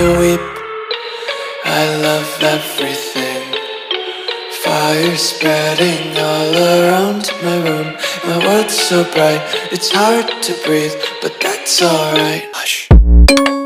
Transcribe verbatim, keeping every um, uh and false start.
you weep. I love everything. Fire spreading all around my room. My world's so bright, it's hard to breathe, but that's alright. Hush.